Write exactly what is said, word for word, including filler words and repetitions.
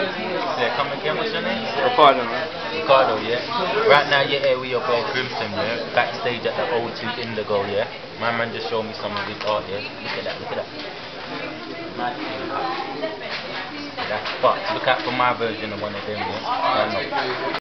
Yeah, come again, what's your name? Ricardo, man. Ricardo, yeah? Right now you're here with your boy Grimson, yeah? Backstage at the O two Indigo, yeah? My man just showed me some of his art, yeah? Look at that, look at that. Nice. That's fucked. Look out for my version of one of them, yeah?